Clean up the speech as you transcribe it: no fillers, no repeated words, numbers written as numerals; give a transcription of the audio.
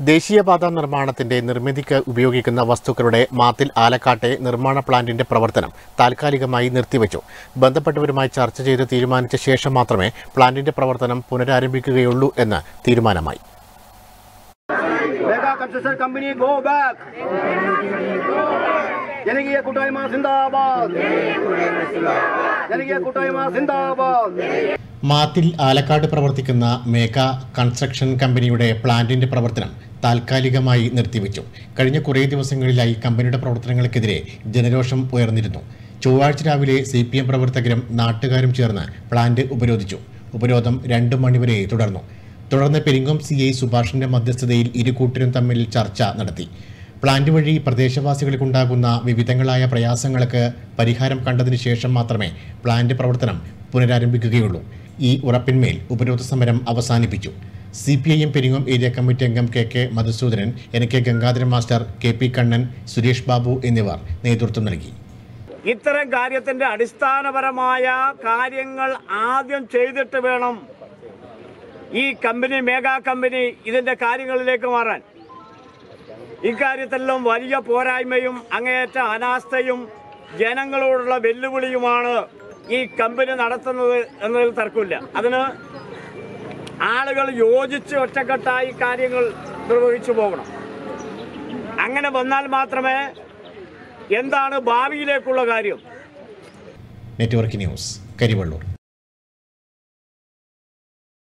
ദേശീയപാത നിർമ്മാണത്തിന്റെ നിർമ്മിതിക്ക് ഉപയോഗിക്കുന്ന വസ്തുക്കളുടെ മാത്തിൽ ആലക്കാട്ടെ നിർമ്മാണ പ്ലാന്റിന്റെ പ്രവർത്തനം താൽക്കാലികമായി നിർത്തിവച്ചു. ബന്ധപ്പെട്ടവരുമായി ചർച്ച ചെയ്ത് തീരുമാനിച്ച ശേഷം മാത്രമേ പ്ലാന്റിന്റെ പ്രവർത്തനം പുനരാരംഭിക്കുകയുള്ളൂ എന്ന് തീരുമാനമായി. മാത്തിൽ ആലക്കാട് പ്രവർത്തിക്കുന്ന മേഘ കൺസ്ട്രക്ഷൻ കമ്പനിയുടെ പ്ലാന്റിന്റെ പ്രവർത്തനം താൽക്കാലികമായി നിർത്തിവെച്ചു. കഴിഞ്ഞ കുറേ ദിവസങ്ങളിലായി കമ്പനിയുടെ പ്രവർത്തനങ്ങൾക്കെതിരെ ജനരോഷം ഉയർന്നിരുന്നു. ചൊവ്വാഴ്ച രാവിലെ CPM പ്രവർത്തകരും നാട്ടുകാരും ചേർന്ന് പ്ലാന്റ് ഉപരോധിച്ചു. ഉപരോധം 2 മണിവരെ തുടർന്ന് പെരിങ്ങോം CI സുഭാഷിന്റെ മധ്യസ്ഥതയിൽ ഇരു കൂട്ടരും തമ്മിൽ ചർച്ച നടത്തി. പ്ലാന്റ് വഴി പ്രദേശവാസികൾക്കുണ്ടാകുന്ന വിവിധങ്ങളായ പ്രയാസങ്ങൾക്ക് പരിഹാരം കണ്ടതിനു ശേഷം മാത്രമേ പ്ലാന്റ് പ്രവർത്തനം പുനരാരംഭിക്കുകയുള്ളൂ. ഈ ഉറപ്പിന്മേൽ ഉപരോധ സമരം അവസാനിപ്പിച്ചു. CPIM പെരിങ്ങോം ഏരിയ കമ്മിറ്റി അംഗം KK Madhusoodanan, NK Gangadharan master, KP Kannan, Suresh Babu എന്നിവർ നേതൃത്വം നൽകി. ഇത്തരം കാര്യത്തിന്റെ അടിസ്ഥാനപരമായ കാര്യങ്ങൾ ആദ്യം ചെയ്തിട്ട് വേണം ഈ കമ്പനി, മേഘ കമ്പനി, ഇതിന്റെ കാര്യങ്ങളിലേക്ക് മാറാൻ. ഇക്കാര്യത്തിലെല്ലാം വലിയ പോരായ്മയും അങ്ങേയറ്റ അനാസ്ഥയും ജനങ്ങളോടുള്ള വെല്ലുവിളിയുമാണ് ഈ കമ്പനി നടത്തുന്നത് എന്നതിൽ തർക്കമില്ല. അതിന് ആളുകൾ യോജിച്ച് ഒറ്റക്കെട്ടായി കാര്യങ്ങൾ നിർവഹിച്ചു പോകണം. അങ്ങനെ വന്നാൽ മാത്രമേ എന്താണ് ഭാവിയിലേക്കുള്ള കാര്യം. Network news, Karivellur.